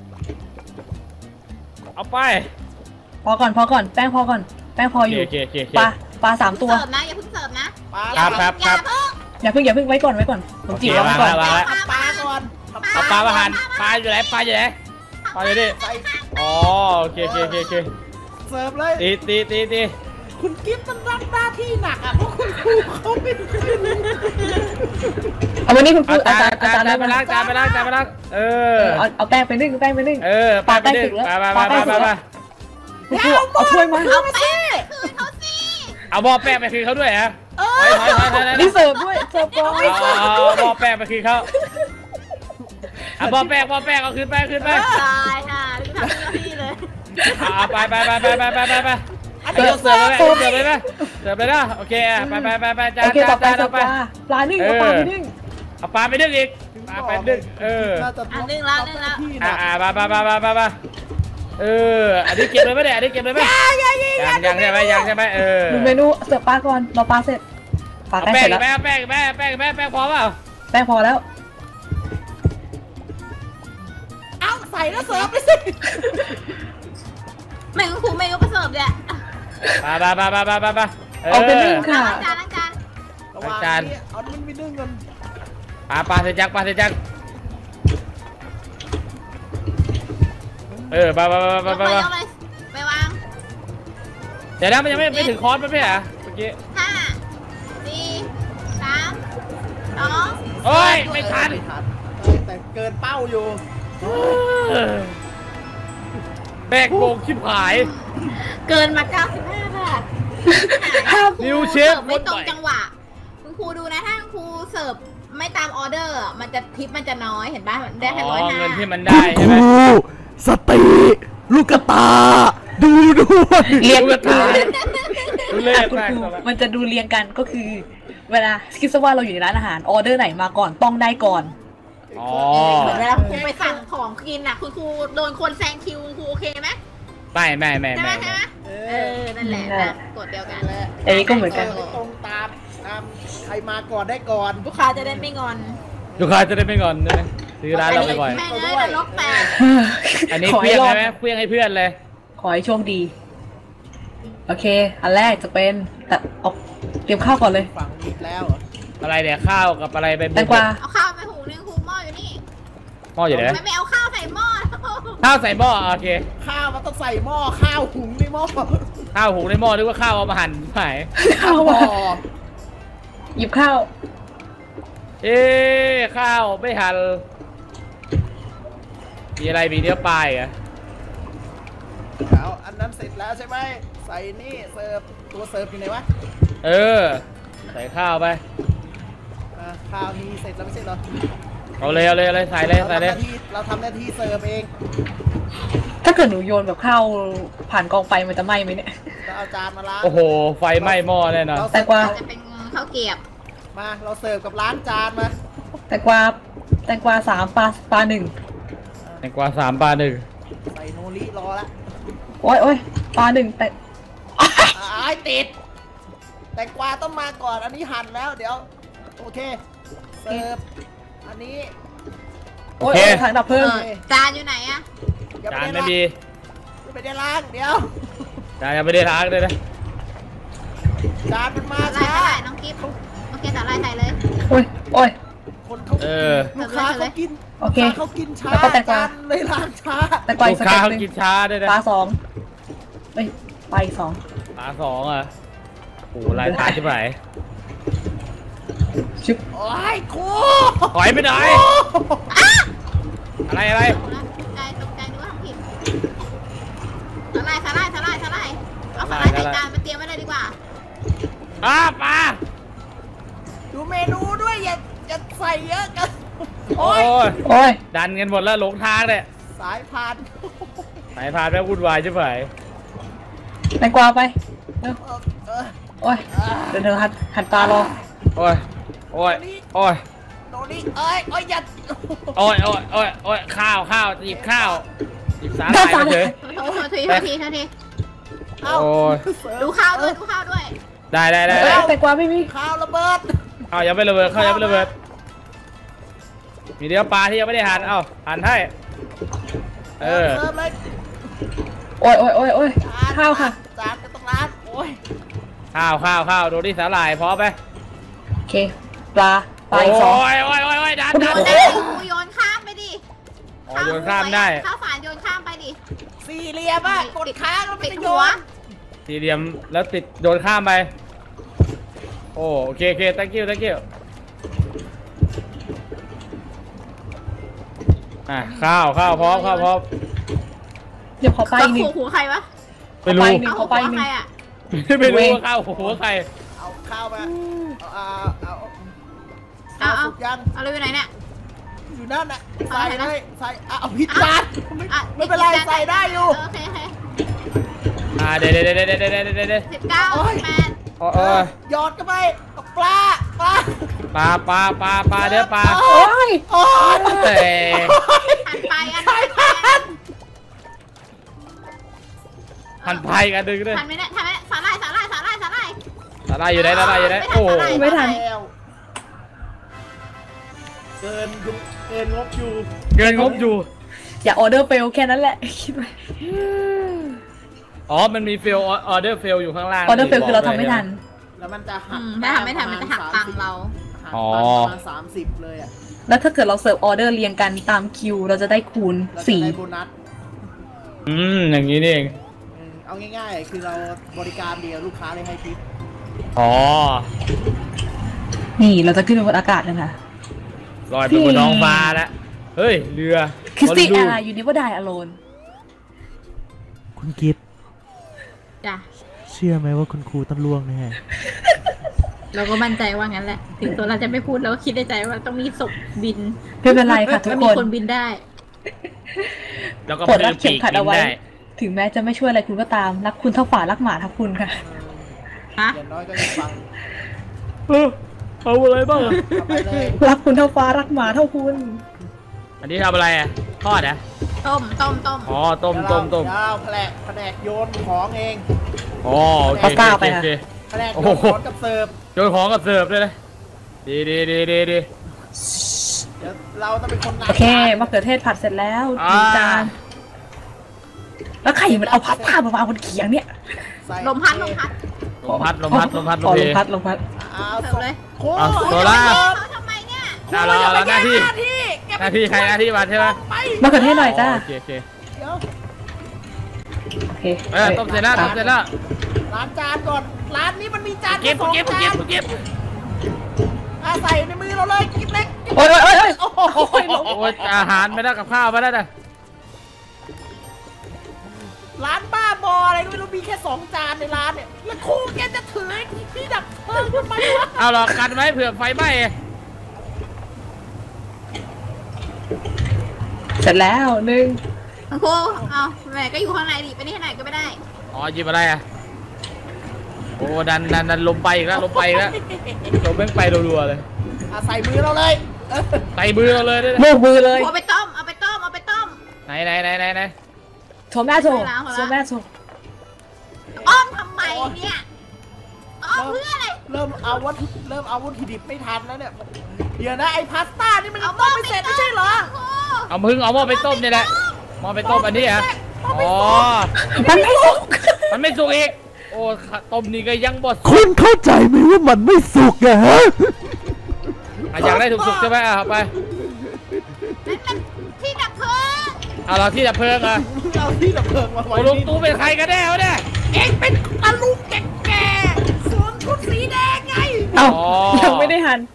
เอาไปพอก่อนพอก่อนแป้งพอก่อน แป้งพอโออเคยู่โอเคโอเคโอเคปลาปลาสามตัวเสิร์ฟนะอย่าเพิ่งเสิร์ฟนะปลาครับครับอย่าเพิ่งอย่าเพิ่งอย่าเพิ่งไว้ก่อนไว้ก่อนขนมจีบเอาไว้ก่อนวางแล้วทำปลาก่อนทำเอาปลามาหั่นปลาอยู่ไหนปลาอยู่ไหนปลาอยู่นี่ใส่อ๋อโอเคโอเคโอเคโอเคเสิร์ฟเลยตีตีตีตีคุณกิฟต์มันรับหน้าที่หนักอ่ะเพราะคุณครูเขาไม่ได้เอาวันนี้คุณครูเอาอาจาจารนย์อาจานจารย์จานไปล้างจานไปล้างจานไปล้างเอเอออเอาเอาแป้งไปนึ่งแป้งไปนึ่งเออปลาไปดึงปลามาใกล้มาสุมากแล้วมามาคุณครูเอาถ้วยมาเอาไปสิคืนเขาสิเอาหม้อแป้งไปคืนเขาด้วยฮะเอถออยถอยถอยถอยนี่เสิร์ฟด้วยเสิร์ฟก่อนเอาเอาหม้อแป้งไปคืนเขาเอาหม้อแป้งหม้อแป้งเอาคืนไปคืนไปตายค่ะนี่ทำหน้าที่เลยเอาไปไปไปไปไปไปไปไปอันเสินี้ร์ฟเสิร์ฟเลยเสิร์ฟเลยไหมเสิร์ฟเลยนะโอเคไปไปไปไปจานโอเคต่อไปจานเสิเอาร์ฟไปปลาปลานึ่งเอาปลาไปนึ่งเอาปลาไปดึงอีกปลาไปดึงเออน่าจะอันนึงแล้วนึงแล้วที่หอ่านักอ่าไปไปไปไปไปไปเอออันนี้เก็บเลยไหมเนี่ยอันนี้เก็บเลยไหมยังยังใช่ไหมยังใช่ไหมเออดูเมนูเสิร์ฟปลาก่อนรอปลาเสร็จปลาเอาแป้งแป้เสงร็จแล้วแป้งแป้งแป้งแป้งแป้งแป้งพอเปล่าแป้งพอแล้วเอาใส่แล้วเสิร์ฟไปสิไม่คุณครูไม่ก็มาเสิร์ฟเนี่ยไปไปไปไปไปไปไปเอเอาไปนึ่งอค่ะล้างจานล้างจานระหว่างจานนี้เอามันไปนึ่งกันปลาปลาเสจักปลาเสจักเออไปไปไปยกไปเลยไปยกเลยไปวางเดี๋ยวนะมันยังไม่ไม่ถึงคอร์สไม่ใช่เหรอเมื่อกี้ห้าสี่สามสองโอ้ยไม่ทันไม่ทันเออแต่เกินเป้าอยู่แบกโกงชิบหายเกินมาเก้าสิบห้าบาทนิวเชฟสิร์ฟไม่ตรงจังหวะคุณครูดูนะถ้าคุณครูเสิร์ฟไม่ตามออเดอร์อะมันจะทิปมันจะน้อยเห็นป่ะได้แค่ร้อยห้าเงินที่มันได้ใช่ไหมสติลูกกระตา ดูด้วยเรียงลูกกระตา ดูเลขคุณแรกครูต่อไปมันจะดูเรียงกันก็คือ เวลาคิดซะว่าเราอยู่ในร้านอาหารออเดอร์ไหนมาก่อนต้องได้ก่อนอ๋อเหมือนเวลาคุณครูไปสั่งของกินอ่ะคุณครูโดนคนแซงคิวคุณครูโอเคไหมไม่ไม่ไม่ใช่ไหมไม่ใช่ไหมเอเอออนั่นแหละนั่นแหละกดเดียวกันเลยอันนี้ก็เหมือนกันไม่ตรงตามตามใครมาก่อนได้ก่อนลูกค้าจะได้ไม่งอนลูกค้าจะได้ไม่งอนด้วยนะซื้อร้านเราบ่อยแม่งเอ้ยนรกแตกๆอันนี้ขอเคให้ลี้ยงรอดใช่ไหมเคลี้ยงให้เพื่อนเลยขอให้โชคดี โอเค อันแรกจะเป็นแต่เอาเตรียมข้าวก่อนเลยฝังอีกแล้วเหรออะไรเดี๋ยวข้าวกับอะไรไปแตงกวาเอาข้าวไปหุงนึงครูหม้ออยู่นี่หม้ออยู่ไหนไม่ไม่เอาข้าวใส่หม้อข้าวใส่หม้อโอเคข้าวมันต้องใส่หม้อข้าวหุงในหม้อข้าวหุงในหม้อนึกว่าข้าวเอามาหั่นไม่ข้าวหม้อมาหยิบข้าวเอ๊ะข้าวไม่หั่นมีอะไรมีเนื้อปลายเหรอแล้วอันนั้นเสร็จแล้วใช่ไหมใส่นี่เสิร์ฟตัวเสิร์ฟอยู่ไหนวะเออ ใส่ข้าวไปอ่าข้าวนี้เสร็จแล้วไม่ใช่เหรอเอาเลยเอาเลยเอาเลยใส่เลยเราใส่ทำหเลยน้าที่เราทำหน้าที่เสิร์ฟเองถ้าเกิดหนูโยนแบบข้าวผ่านกองไฟมันจะไหม้ไหมเนี่ยเราเอาจานมาล้างโอ้โหไฟไหม้หม้อแน่นอนเรแตงกวาจะเป็นข้าวเกรียบมาเราเสิร์ฟกับล้างจานมาแตงกวาแตงกวาสามปลาปลาหนึ่งแตงกวาสามปลาหนึ่งใส่โนริรอละโอ้ยโอ้ยปลาหนึ่งแต่อ้ายติดแตงกวาต้องมาก่อนอันนี้หั่นแล้วเดี๋ยวโอเคเสิร์ฟอันนี้โอ้ยโอ้ยถังดับเพเอลิงอจานอยู่ไหนอะยังจานไม่ไม่ได้มีล้างยังไม่ได้ล้างเดี๋ยวจานยังไม่ได้ล้างเลยนะจานมันมาสาหร่ายช้าสาหร่ายน้องกิฟต์โอเคสาหร่ายใส่เลยโอ้ยโอ้ยคนเขาเออลูกค้าเขากินโอเคลูกค้าเขากินช้าแล้วก็แตงกวาจนเลยล้างช้าแตงกวาลูอีกกสค้าเต็ปเขาหนึ่งกินช้าด้วยนะปลาสองเอ้ยปลาอีกสองปลาสองอ่ะโอ้โหลายตาชิบหายชิบโอ้ยครูถอยไปหน่อยอะไรอะไรตกใจตกใจนึกว่าทำผิดสาหร่ายสาหร่ายสาหร่ายสาหร่ายเอาสาหร่ายใส่จานมาเตรียมไว้เลยดีกว่าอ้าปลาดูเมนูด้วยอย่าอย่าใส่เยอะกันโอ้โอ้ยยโอ้ยดันกันหมดแล้วหลงทางเนี่ยสายพานสายพานแม่งวุ่นวายชิบหายแตงกวาไปเร็วเออเออโอ้ยเดี๋ยวเธอหันหันตารอโอ้ยโอ้ยโอ้ยโดนี่เอ้ยโอ้ยอย่าโอ้ยโอ้ยโอ้ยโอ้ยข้าวข้าวหยิบข้าวหยิบสาหร่ายมาเฉยโทษโทษทีโทษทีโทษทีเอ้าโอ้ยเสิร์ฟดูข้าวด้วยดูข้าวด้วยได้ได้ได้เอ้ยได้แตงกวาไม่มีข้าวระเบิดเอายังไม่ระเบิดเข้ายังไม่ระเบิดมีเดียวปลาที่ยังไม่ได้หั่นเอาหั่นให้เออเสิร์ฟเลยโอ้ยโอ้ยโอ้ยโอ้ยจานข้าวค่ะจานก็ต้องล้างโอ้ยข้าวข้าวข้าวดูดิสาหร่ายพร้อมไหมโอเคปลาปลาอีกสองโอ้ยโอ้ยโอ้ยโอ้ยดันดันโยนได้ครูโยนข้ามไปดิอ๋อโยนข้ามได้ข้าวสารโยนข้ามไปดิสี่เหลี่ยมอะกดค้างแล้วมันปิดจะโยหัวนสี่เหลี่ยมแล้วติดโยนข้ามไปโอ้โอเคโอเค thank you thank you อ่ะข้าวข้าวพร้อมข้าวพร้อมเดี๋ยวขอปลาอีกหนึ่งหัวใครวะไม่รู้เอาไปหนึ่งเอาหัวใครอ่ะไม่รู้ว่าข้าวหัวใครเอาข้าวมาเอาเอาเอาเอาเอาเอาสุกยังเอาเลยไปไหนเนี่ยอยู่นั่นน่ะเอาใส่อะไรนะเลยใส่อ่ะเอาพิษจานไม่อ่ะไม่เป็นไรใส่ได้อยู่โอเคโอเคอ่าเดี๋ยวเดี๋ยวเดี๋ยวเดี๋ยวเดี๋ยวเดี๋ยวเดี๋ยวสิบเก้าโอ้ยแปดโอ้ยหยอดเข้าไปเอาปลาปลาปลาปลาปลาปลาเดี๋ยวปลาโอ้ยโอ้ยเอ้ยหันไปอันใส่นั้นพันหันไพ่กันดึงด้วยหันไม่ได้หันไม่ได้สาหร่ายสาหร่ายสาหร่ายสาหร่ายสาหร่ายอยู่ไหนสาหร่ายอยู่ไหนโอ้โหไม่ทันแล้วเกินยุเกินงบอยู่เกินงบอยู่อย่าออเดอร์เฟลแค่นั้นแหละคิดไว้อ๋อมันมีเฟลออเดอร์เฟลอยู่ข้างล่างออเดอร์เฟลคือเราทำไม่ทันแล้วมันจะอืหักมถ้าทำไม่ทันมันจะหักตังค์เราหารอ๋อประมาณสามสิบเลยอ่ะแล้วถ้าเกิดเราเสิร์ฟออเดอร์เรียงกันตามคิว เราจะได้คูณเราจะสี่ได้โบนัสอืมอย่างนี้นี่เองอืมเอาง่ายๆ คือเราบริการเดียวลูกค้าเลยให้ทิปอ๋อนี่เราจะขึ้นไปบนอากาศกันค่ะลอยไปบนท้องฟ้าแล้วเฮ้ยเรือคิสตี้บอลลูแอร์นไลน์ยูนิเวอร์ไดอโลนคุณกิฟจ้ะเชื่อไหมว่าคุณครูต้องล่วงแน่เราก็มั่นใจว่างั้นแหละ ถึงตัวเราจะไม่พูดเราก็คิดในใจว่าต้องมีศพบินไม่เป็นไรค่ะทุกแล้วคมีนคนบินได้แล้วก็กดรัดเข็มขัดเอาไว้ได้ถึงแม้จะไม่ช่วยอะไรคุณก็ตาม รักคุณเท่าฝ่ารักหมาทับคุณค่ะฮะอย่างน้อยก็ยังฟังเออเอาอะไรบ้างอะเอาไปเลยรักคุณเท่าฟ้ารักหมาเท่าคุณอันนี้ทำอะไรอ่ะทอดอ่ะต้มต้มต้มอ๋อต้มต้มต้มเดี๋ยวเราแผนกแผนกโยนของเองอ๋อโอเคพาสต้าโอไปเคนะโอเคแผนกโอ้โยโหนของกับเสิร์ฟโยนของกับเสิร์ฟด้วยนะดีดีดีดีดีเดี๋ยวเราต้องเป็นคนล้างโอเคจานมะเขือเทศผัดเสร็จแล้วอ่าหนึ่งจาน แล้วใครมันเอาพาสต้ามาวางบนเขียงเนี่ยใส่ลมพัดลมพัดลมพัดลมพัดลมพัดลอ๋มอเพลมพัดลมพัดเอาเสิร์ฟเลยโค้อ่ะชโซล่าเขาทำไมเนี่ยอ่ะเราเราหน้าที่หน้าที่แกหน้าที่ใครหน้าที่มันใช่ไหมไปมะเขือเทศหน่อยจ้าโอเคโอเคเดี๋ยวโอเคเออต้มเสร็จแล้วต้มเสร็จแล้วล้างจานก่อน ร้านนี้มันมีจานเก็บสองเก็บจาเก็บนเก็บอ่ะใส่ในมือเราเลยกิ๊บเล็กโอ้ยโอ้ยโอ้ยโอ้ยโอ้โหโอ้ยอาหารไม่ได้กับข้าวไม่ได้นะร้านบ้าบออะไรก็ไม่รู้มีแค่สองจานในร้านเนี่ย แล้วครูแกจะถือที่ดับเพลิงทำไมวะเอาหรอกกันไว้เผื่อไฟไหม้เสร็จแล้วหนึ่งคุณครูเอาแม่ก็อยู่ข้างในดิไปนี่ข้างในก็ไม่ได้อ๋อหยิบอะไรอ่ะโอ้ดันดันดันลมไปอีกแล้วลมไปอีกแล้วลมแม่งไปรัวๆเลยอ่ะใส่มือเราเลยเออใส่มือเราเลยด้วยนะโบกมือเลยเอาไปต้ม เอาไปต้ม เอาไปต้มไหนไหนไหนไหนไหนโชว์แม่โชว์ไม่ล้างหรอโชว์แม่โชว์อ้อมทำไมเนี่ย อ้อมเพื่ออะไรเริ่มเอาวัตถุเริ่มเอาวัตถุดิบไม่ทันแล้วเนี่ย เดี๋ยวนะไอ้พาสต้านี่มันยัเอางหม้ต้อมไม่เสร็จไม่ใช่เหรอครูเอามึงเอาหม้อไปต้มนี่แหละหม้อไปต้มอันนี้เหรออ๋อมันไม่สุกมันไม่สุกอีกโอ้ต้มนี่ก็ยังบดคุณเข้าใจไหมว่ามันไม่สุกอะฮะอ่ะอยากได้สุกๆใช่ไหมอ่ะเอาไปนั่นมันที่ดับเพลิงเอาเราที่ดับเพลิงอ่ะเอาที่ดับเพลิงมาไว้โอ้ลุงนี่ตู้เป็นใครกันแน่วะเนี่ยเองเป็นอาลุงแก่ๆสวมชุดสีแดงไงเอ้าอ๋อยังไม่ได้หัน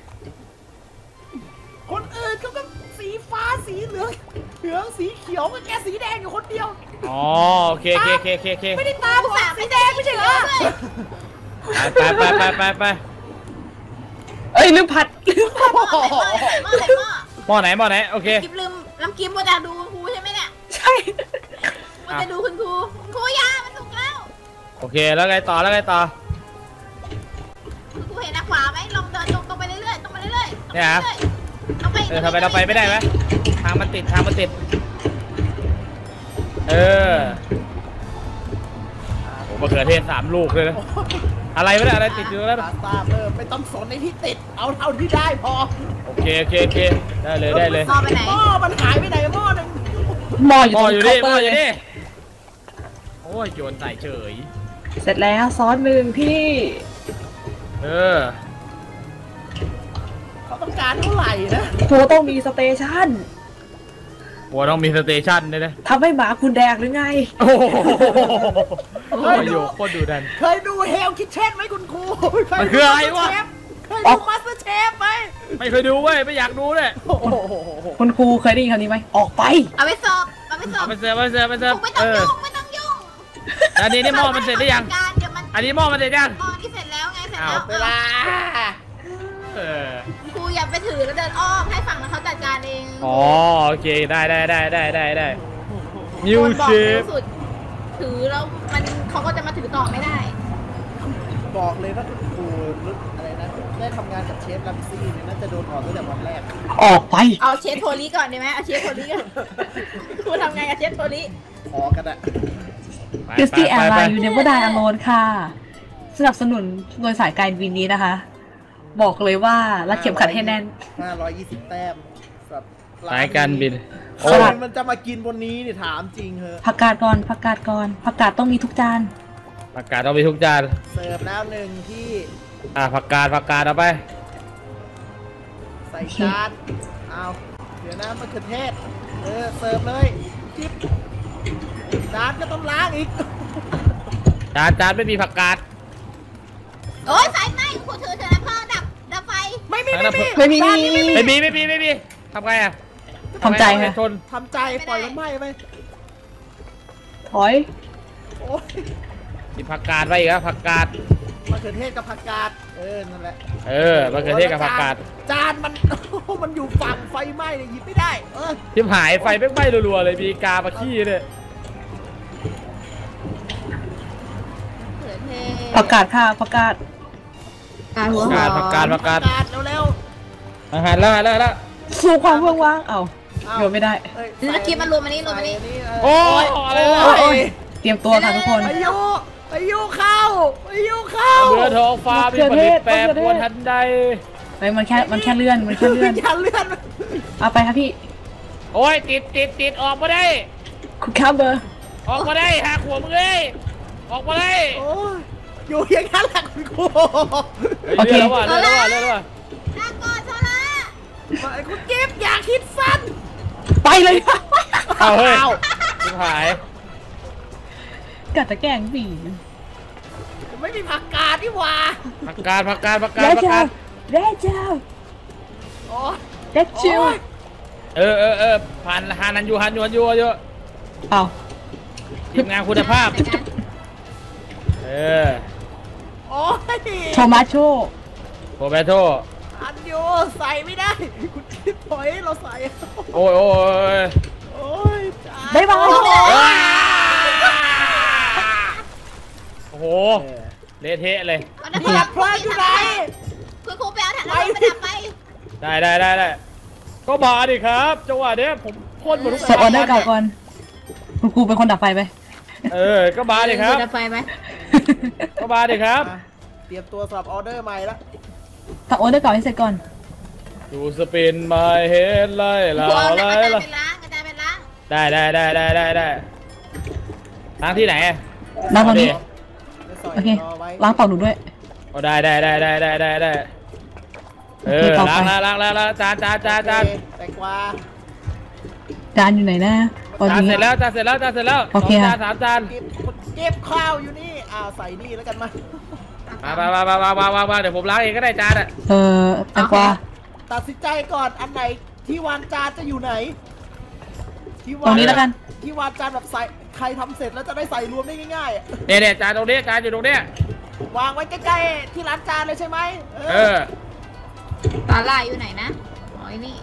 คนอื่นเขาก็สีฟ้าสีเหลืองเหลืองสีเขียวก็แกสีแดงอยู่คนเดียวอ๋อโอเคโอเคโอเคโอเคโอเคไม่ได้ตามหรอกสีแดงไม่ใช่เหรอไปไปไปไปไปเอ้ยลืมผัดลืมผัดหม้อไหนหม้อหม้อไหนหม้อหม้อไหนหม้อไหนโอเคกิบลืมน้ำกิมว่าจะดูคุณครูใช่ไหมเนี่ยใช่ว่าจะดูคุณครูคุณครูยามันสุกแล้วโอเคแล้วไงต่อแล้วไงต่อคุณครูเห็นนะขวาไหมลองเดินตรงตรงไปเรื่อยๆตรงไปเรื่อยๆตรงไปเนี่ยฮะเรื่อยๆเอาไปเออทำไมเราไปไม่ได้ไหมทางมันติดทางมันติด เออโอ้มะเขือเทศสามลูกเลยนะอะไรไม่ได้อะไรติดอยู่แล้วพาสต้าเพิ่มไม่ต้องสนในที่ติด เอาเท่าที่ได้พอโอเคโอเคโอเคได้เลยได้เลยหม้อไปไหนหม้อมันหายไปไหนหม้อหนึ่งหม้ออยู่หม้ตอรงอยู่เคานี่น์หเตม้ออร์อยู่เลยนี่โอ้ยโยนใส่เฉยเสร็จแล้วซอสหนึ่งพี่เออเขาต้องการเท่าไหร่นะครูต้องมีสเตชันหัวต้องมีสเตชันด้วยนะทำให้หมาคุณแดกหรือไงโอ้โหประโยคโคตรดูดันเคยดูเฮลคิทเช่นไหมคุณครูมันคืออะไรวะเคยดูมาสเตอร์เชฟไหมไม่เคยดูเว้ยไม่อยากดูเลยโอ้โหคุณครูเคยได้ยินคำนี้ไหมออกไปเอาไปสอบเอาไปสอเอาบไปเสิร์ฟไปเสิร์ฟไปเสิร์ฟไม่เอต้องอยุ่งไม่ต้องยุ่งอันนี้นี่หม้อมันเสร็จหรือยังการเดี๋ยวมันอันนี้หม้อมันเสร็จยังอ๋อนี่เสร็จแล้วไงเสร็จอ้าแล้ว วเวลาเออครูอย่าไปถือแล้วเดินอ้อมให้ฝั่งนั้นเขาจัดการเองอ๋อโอเคได้ได้ได้ได้ได้ได้มิวคนบอกเชเร็ฟวสุด ถือแล้วมันเขาก็จะมาถือต่อไม่ได้บอกเลยว่าคุณครูอะไรนะ ได้ทำงานกับเชฟลัมซี่เนี่ยน่าจะโดนออกตั้งแต่วันแรกออกไปเอาเชฟโทริก่อนดีไหมเอาเชฟโทริก่อนครูทำงานกับเชฟโทริขอกันอะไปคริสตี้ไปแอร์ไปไลไปน์ยูเนเวอร์ไดอโลนค่ะ สนับสนุนโดยสายการบินนี้นะคะ บอกเลยว่ารัดเข็มขัดให้แน่นห้าร้อยยี่สิบแต้มสำหรับสายการบินโอ้สลัดมันจะมากินบนนี้นี่ถามจริงเหอะผักกาดก่อนผักกาดก่อนผักกาดต้องมีทุกจานผักกาดเอาไปทุกจานเสิร์ฟแล้วหนึ่งที่อ่ะผักกาดผักกาดเอาไปใส่จานเอาเดี๋ยวนะมะเขือเทศเออเสิร์ฟเลยจิ๊บจานก็ต้องล้างอีกจานจานไม่มีผักกาดโอ้ยไฟไหม้คุณครูถือเถอะนะพ่อดับดับไฟไม่มีไม่มีไม่มีจานนี้ไม่มีไม่มีไม่มีไม่มีทำไงอ่ะทำใจค่ะชนทำใจปล่อยมันไหม้ไปถอยโอ้ยมีผักกาดไว้อีกครับผักกาดมะเขือเทศกับผักกาดเออนั่นแหละเออมะเขือเทศกับผักกาดจานมัน มันอยู่ฝั่งไฟไหม้เลยหยิบไม่ได้เออทิมหายไฟไม่ไหม้รัวๆเลยมีกามาขี้เนี่ยเขือเทศประกาศค่ะประกาศกาดหัวหผักอกกาดมผักกาดผัผักกาดกาดเร็วอาหารแล้วอาหารแล้วอาหารแล้วสู้ความเพื่องว่างเอาๆเอาโยนไม่ได้เอ้ยแล้วคลิปมันรวมมานี่รวมมานี่ใส่เโอ้ยอะไรวะโอ้ยเตรียมตัวค่ะทุกคนพายุพายุเข้าพายุเข้าเมื่อท้องฟ้ามีผลิตแปรปรวนทันใดเฮ้ยมันแค่มันแค่เลื่อนมันแค่เลื่อนอย่าเลื่อนเอาไปครับพี่โอ้ยติดติดติดออกมาได้คุณข้ามเบอร์ออกมาได้หักหัวมึงเลยออกมาได้โอ้ยอยู่อย่างนั้นแหละคุณครูเฮ้ยเรื่องแล้วว่ะเรื่องแล้วว่ะเรื่องแล้วว่ะลาก่อนโซล่าไอ้คุณกิฟต์อย่าคิดสั้นไปเลยเอาเฮ้ยทิมหายกัดตะแกรงบีไม่มีผักกาดนี่หว่าผักกาดผักกาดผักกาดแร่ผักเจ้ากาดแร่เจ้าโอ้ยแร่จิวโอ้ยเออเออเออผ่านหานันยูฮันยูฮันยูเยอะเอาทีมงานคุณภาพ เออโอ้ยโทมัสโชโรเบโตอันอยู่ใส่ไม่ได้คุณกิฟต์ถอยเราใส่โอ้ยโอ้ยโอ้ยจ้าบ๊ายบายโอ้โหเละเทะเลยเอาน้ำนี่ดับเพลิงอยู่ไหนคุณครูไปเอาถังน้ำมันไปดับไฟได้ได้ได้ได้ก็มาดิครับจังหวะเนี้ยผมพ่นหมดทุกเสิร์ฟออเดอร์เก่าก่อนคุณครูเป็นคนดับไฟไปเออก็มาดิครับดับไฟไหมก็มาดิครับอ่ะเตรียมตัวสำหรับออเดอร์ใหม่แล้วทำออเดอร์เก่าให้เสร็จก่อนดูสปินมาเฮดไล่คเรารูเอาไล่กระจายเราเป็นล้างกระจายเป็นล้างได้ได้ได้ได้ได้ได้ล้างที่ไหนอะล้างตอนนี้จะใส่โอเครอไว้ล้างเป่าหนูด้วยโอ้ได้ได้ได้ได้ได้ได้ได้เออโอเคต่อไปล้างล้างล้างล้างล้างจานจานจานจานโอเคแตงกวาจานอยู่ไหนนะตอนจานนี้เสร็จแล้วจานเสร็จแล้วจานเสร็จแล้วโอเคสองค่ะจานสามจานเก็บเก็บข้าวอยู่นี่อ้าวใส่นี่แล้วกันมามามามามามามามามาเดี๋ยวผมล้างเองก็ได้จานอ่ะเออแตงกวาตัดสินใจก่อนอันไหนที่วางจานจะอยู่ไหนที่ตวารง งนี้แล้วกันที่วางจานแบบใส่ใครทำเสร็จแล้วจะได้ใส่รวมได้ง่ายๆอ่ะเนี่ยเนี่ยจานตรงนี้จานอยู่ตรงเนี้ยวางไว้ใกล้ๆที่ร้านจานเลยใช่ไหมเออปลาลายอยู่ไหนนะอ๋อไอ้นี่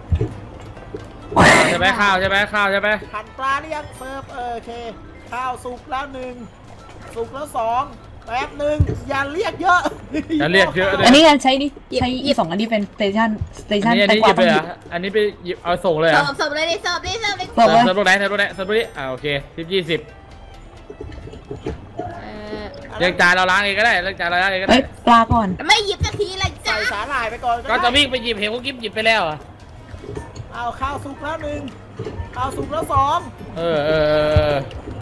ใช่ไหมข้าวใช่ไหมข้าวใช่ไหมหั่นปลาหรือยังเสิร์ฟเออโอเคข้าวสุกแล้วหนึ่งสุกแล้วสองแป๊บหนึ่งอย่าเรียกเยอะอย่าเรียกเยอะเลยอันนี้กันใช้นี่ใช้อีสองอันนี้เป็นสเตชันสเตอัชันนนี้อันแตงนี้กหวายิบต้เลองยหเหรยิอบ อันนี้ไปหยิบเอาส่งเลยเหรเสิอ่ะร์ฟเสิร์ฟเลยดิเสิร์ฟดิเสิร์ฟดิเสิร์ฟเลยเสิร์ฟตรงไหนเสิร์ฟตรงไหนเสิร์ฟตรงนี้อ่าโอเคทิปยี่สิบเออเรียงจานเราล้างเองก็ได้เรียงจานเราล้างเองก็เอ้ได้ยปลาก่อนไม่หยิบสักทีเลยจ้าใส่สาหร่ายไปก่อนก็ได้จะวิ่งไปหยิบเห็นว่ากิ๊บหยิบไปแล้วอ่ะเอาข้าวสุกแล้วหนึ่งข้าวสุกแล้วสองเออเออเออเออ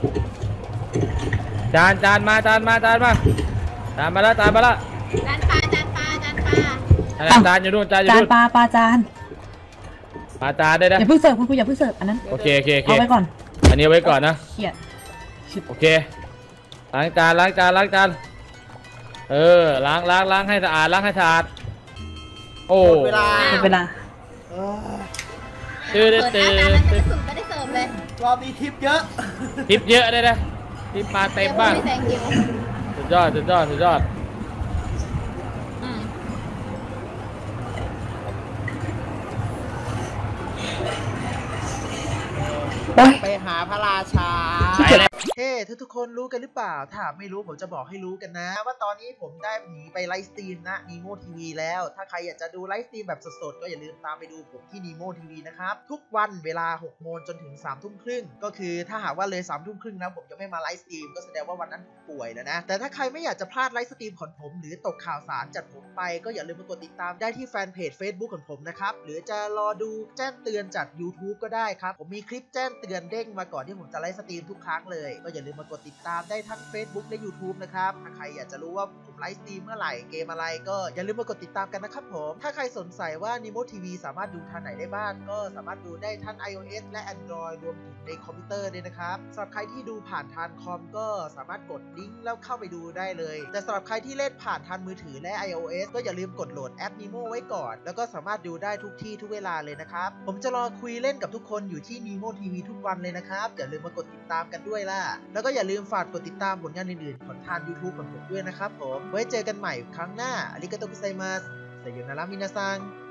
จานจานมาจานมาจานมาจานมาแล้วจานมาแล้วจานปลาจานปลาจานปลาอันนั้นจานอยู่นู่นจานอยู่จานนู่นปลาปลาจานปลาจานได้นะอย่าเพิ่งเสิร์ฟคุณครูอย่าเพิ่งเสิร์ฟอันนั้นโอเคโอเคโอเคเอาไว้ก่อนอันนี้ไว้ก่อนนะเขียดโอเคล้างจานล้างจานล้างจานเออล้างล้างล้างให้สะอาดล้างให้สะอาดโอ้หมดเวลาหมดเวลาเออตื่นเปิดตื่หน้าน ตาแล้วไม่ตื่ได้นสุดไม่ได้เสิร์ฟเลยรอบนี้ทิปเยอะทิปเยอะเลยนะทิปมาเต็มบ้างไม่แซงเดียวสุดยอดสุดยอดสุดยอดอืมโอ้ยไปหาพระราชาไปเลยเฮ้ทุกทุกๆคนรู้กันหรือเปล่า ถ้าไม่รู้ผมจะบอกให้รู้กันนะ ว่าตอนนี้ผมได้หนีไปไลฟ์สตรีมนะ Nemo ที วี แล้ว ถ้าใครอยากจะดูไลฟ์สตรีมแบบสดๆ ก็อย่าลืมตามไปดูผมที่ Nemo ที วี นะครับ ทุกวันเวลาหกโมงจนถึงสามทุ่มครึ่ง ก็คือถ้าหากว่าเลยสามทุ่มครึ่งแล้วผมจะไม่มาไลฟ์สตรีมก็แสดงว่าวันนั้นผมป่วยแล้วนะ แต่ถ้าใครไม่อยากจะพลาดไลฟ์สตรีมของผมหรือตกข่าวสารจากผมไปก็อย่าลืมมากดติดตามได้ที่แฟนเพจ Facebook ของผมนะครับหรือจะรอดูแจ้งเตือนจาก YouTube ก็ได้ครับผมมีคลิปแจ้งเตือนเด้งมาก่อนที่ผมจะไลฟ์สตรีมทุกครั้งเลยก็อย่าลืมมากดติดตามได้ทั้ง Facebook และ YouTube นะครับถ้าใครอยากจะรู้ว่าผมไลฟ์สตรีมเมื่อไหร่เกมอะไรก็อย่าลืมมากดติดตามกันนะครับผมถ้าใครสนใจว่า Nemo ที วี สามารถดูทางไหนได้บ้างก็สามารถดูได้ทั้ง iOS และ Android รวมถึงในคอมพิวเตอร์ด้วยนะครับสำหรับใครที่ดูผ่านทางคอมก็สามารถกดลิงก์แล้วเข้าไปดูได้เลยแต่สำหรับใครที่เล่นผ่านทางมือถือและ iOS ก็อย่าลืมกดโหลดแอป Nemo ไว้ก่อนแล้วก็สามารถดูได้ทุกที่ทุกเวลาเลยนะครับผมจะรอคุยเล่นกับทุกคนอยู่ที่ Nemo ที วี ทุกวันเลยนะครับอย่าลืมมากดติดตามกันด้วยล่ะแล้วก็อย่าลืมฝากกดติดตามผลงานอื่นๆของทาง YouTube ของผมด้วยนะครับผมไว้เจอกันใหม่ครั้งหน้าอาริกาโตกุไซมัสไซโยนารามินาซัง